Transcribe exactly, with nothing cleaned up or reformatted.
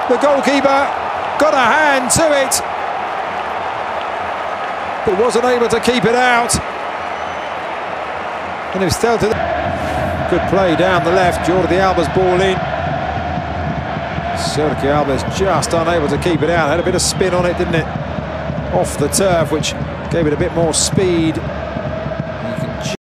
The goalkeeper got a hand to it, but wasn't able to keep it out. And it was Celta. Good play down the left. Jordi Alba's ball in. Sergio Alba's just unable to keep it out. Had a bit of spin on it, didn't it? Off the turf, which gave it a bit more speed.